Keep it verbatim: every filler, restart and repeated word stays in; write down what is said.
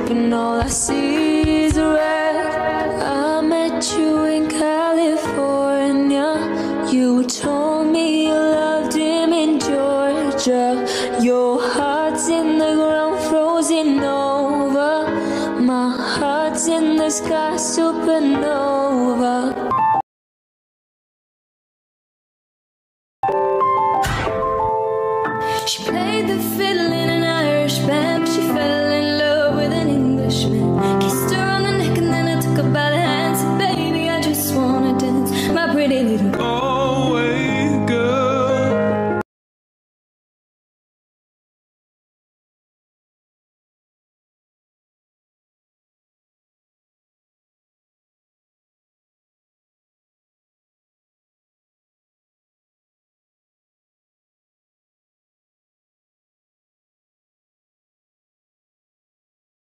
and all I see is red. I met you in California. You told me you loved him in Georgia. Your heart's in the ground, frozen over. My heart's in the sky, supernova. She played the fiddle